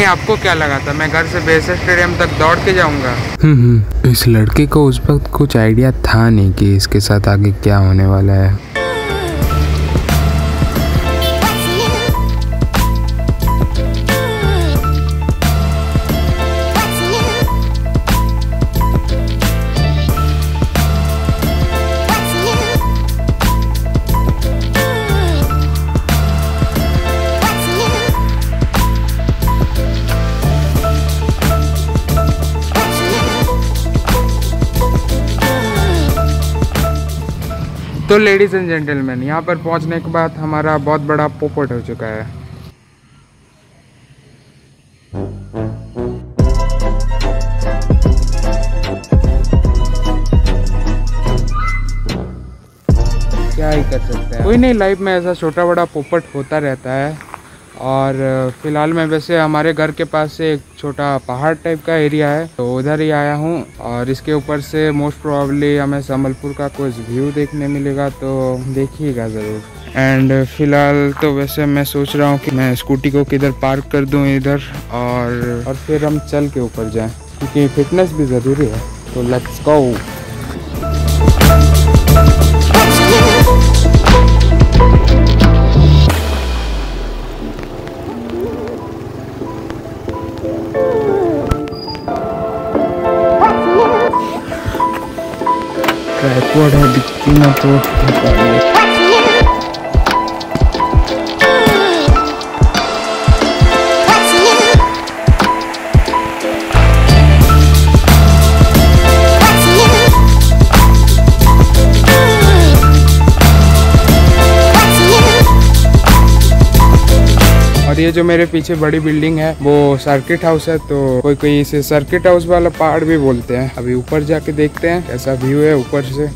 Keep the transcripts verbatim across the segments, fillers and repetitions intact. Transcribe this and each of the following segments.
आपको क्या लगा था मैं घर से बेस स्टेडियम तक दौड़ के जाऊंगा? हम्म इस लड़के को उस वक्त कुछ आइडिया था नहीं कि इसके साथ आगे क्या होने वाला है। तो लेडीज एंड जेंटलमैन, यहाँ पर पहुँचने के बाद हमारा बहुत बड़ा पोपट हो चुका है। क्या ही कर सकते हैं, कोई नहीं, लाइफ में ऐसा छोटा बड़ा पोपट होता रहता है। और फिलहाल मैं वैसे हमारे घर के पास से एक छोटा पहाड़ टाइप का एरिया है, तो उधर ही आया हूँ। और इसके ऊपर से मोस्ट प्रोबेबली हमें संबलपुर का कुछ व्यू देखने मिलेगा, तो देखिएगा ज़रूर। एंड फिलहाल तो वैसे मैं सोच रहा हूँ कि मैं स्कूटी को किधर पार्क कर दूँ इधर, और और फिर हम चल के ऊपर जाएँ, क्योंकि फिटनेस भी ज़रूरी है। तो लेट्स गो। ट्राइपॉड है, दिखती ना तो और ये जो मेरे पीछे बड़ी बिल्डिंग है वो सर्किट हाउस है, तो कोई कोई इसे सर्किट हाउस वाला पहाड़ भी बोलते हैं। अभी ऊपर जाके देखते हैं कैसा व्यू है ऊपर से।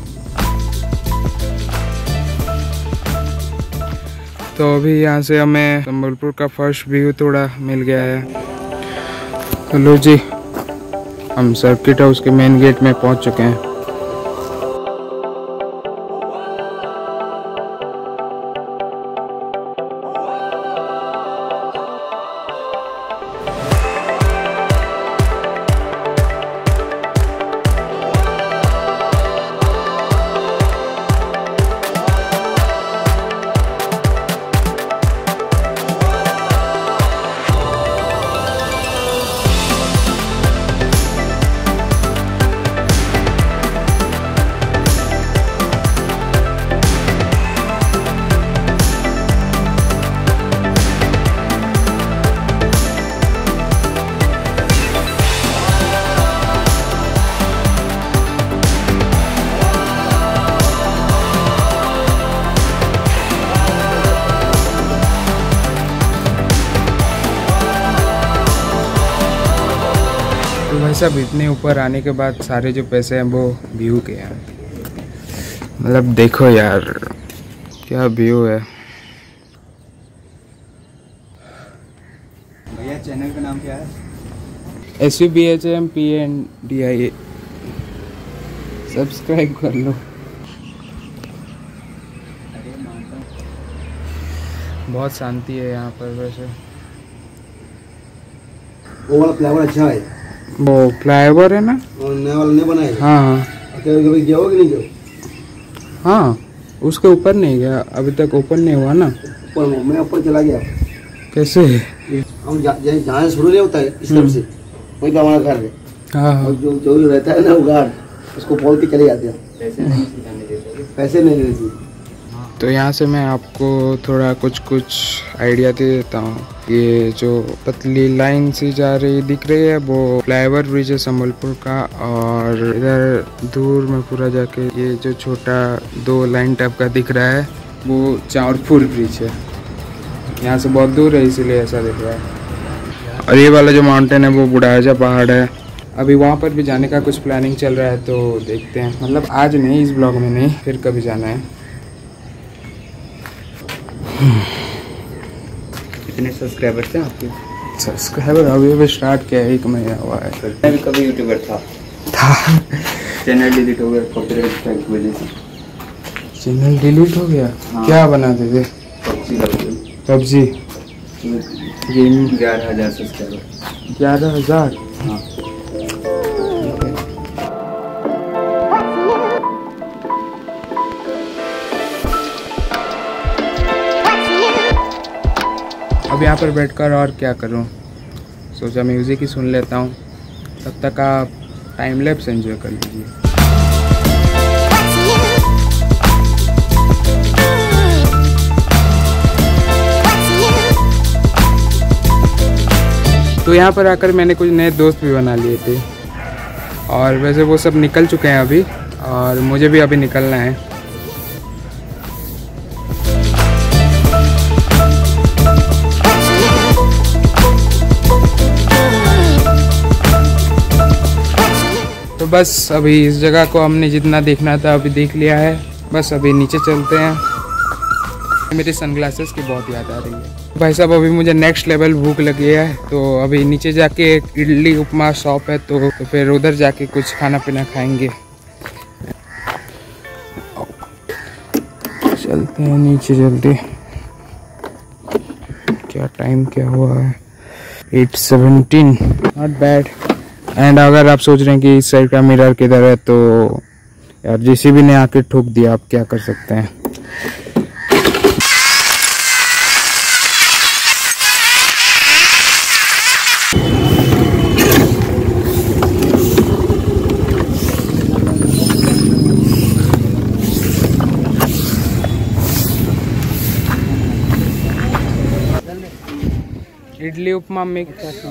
तो अभी यहाँ से हमें संबलपुर का फर्स्ट व्यू थोड़ा मिल गया है। हेलो जी, हम सर्किट हाउस के मेन गेट में पहुँच चुके हैं। भाई साहब, इतने ऊपर आने के बाद सारे जो पैसे हैं वो व्यू के हैं। मतलब देखो यार क्या व्यू है। भैया चैनल का नाम क्या है? S U B H M P N D I A, subscribe कर लो। बहुत शांति है यहाँ पर वैसे। वो वाला फ्लावर अच्छा है, वो फ्लाईओवर है ना, नया वाला नहीं बनाया? हाँ हाँ। कभी गया हो कि नहीं गया? हाँ, उसके ऊपर नहीं गया, अभी तक ओपन नहीं हुआ ना। ऊपर मैं ऊपर चला गया। कैसे? हम जहाँ से शुरू नहीं होता है इस तरफ से, वही हमारा घर है। हाँ, और जो जो रहता है ना वो गार्ड, उसको बोल के चले जाते हैं। पैसे नहीं सिखाने देते, पैसे नहीं देते। तो यहाँ से मैं आपको थोड़ा कुछ कुछ आइडिया दे देता हूँ। ये जो पतली लाइन सी जा रही दिख रही है वो फ्लाईओवर ब्रिज है संबलपुर का। और इधर दूर में पूरा जाके ये जो छोटा दो लाइन टाइप का दिख रहा है वो चांवरपुर ब्रिज है। यहाँ से बहुत दूर है इसीलिए ऐसा दिख रहा है। और ये वाला जो माउंटेन है वो बुढ़ाजा पहाड़ है। अभी वहाँ पर भी जाने का कुछ प्लानिंग चल रहा है, तो देखते हैं। मतलब आज नहीं, इस ब्लॉग में नहीं, फिर कभी जाना है। कितने सब्सक्राइबर्स हैं आपके? सब्सक्राइबर अभी अभी स्टार्ट किया है, एक महीना हुआ है। मैं भी कभी यूट्यूबर था था चैनल डिलीट हो गया कॉपीराइट स्ट्राइक की वजह से। चैनल डिलीट हो गया? हाँ। क्या बनाते थे? PUBG PUBG. ये ग्यारह हजार सब्सक्राइबर। ग्यारह हजार हाँ। अब यहाँ पर बैठकर और क्या करूँ, सोचा म्यूज़िक ही सुन लेता हूँ। तब तक आप टाइम लैप्स एंजॉय कर लीजिए। तो यहाँ पर आकर मैंने कुछ नए दोस्त भी बना लिए थे, और वैसे वो सब निकल चुके हैं अभी, और मुझे भी अभी निकलना है। तो बस अभी इस जगह को हमने जितना देखना था अभी देख लिया है। बस अभी नीचे चलते हैं। मेरे सनग्लासेस की बहुत याद आ रही है भाई साहब। अभी मुझे नेक्स्ट लेवल भूख लगी है, तो अभी नीचे जाके एक इडली उपमा शॉप है, तो, तो फिर उधर जाके कुछ खाना पीना खाएंगे। चलते हैं नीचे जल्दी। क्या टाइम क्या हुआ है? Eight seventeen, not bad. And अगर आप सोच रहे हैं कि इस साइड का मिरर किधर है, तो यार जेसीबी ने आके ठोक दिया, आप क्या कर सकते हैं। इडली उपमा मिक्स।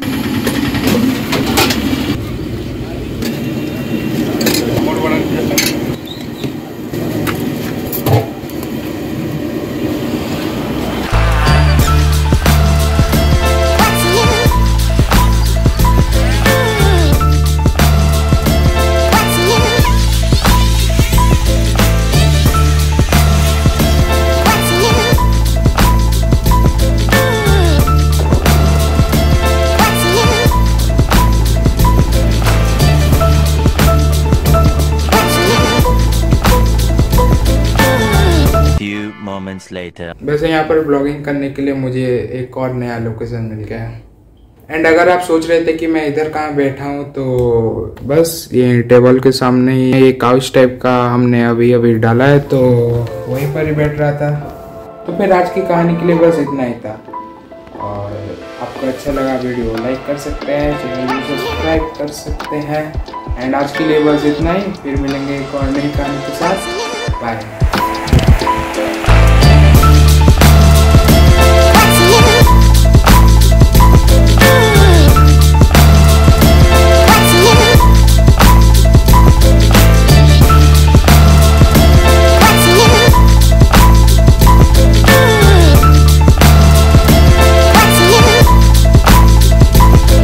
वैसे यहाँ पर ब्लॉगिंग करने के लिए मुझे एक और नया लोकेशन मिल गया है। एंड अगर आप सोच रहे थे कि मैं इधर कहाँ बैठा हूँ, तो बस ये टेबल के सामने ही एक काउच टाइप का हमने अभी अभी डाला है, तो वहीं पर ही बैठ रहा था। तो फिर आज की कहानी के लिए बस इतना ही था। और आपको अच्छा लगा वीडियो लाइक कर सकते हैं, चैनल को सब्सक्राइब कर सकते हैं। एंड आज के लिए बस इतना ही, फिर मिलेंगे एक और नई कहानी के साथ। बाय।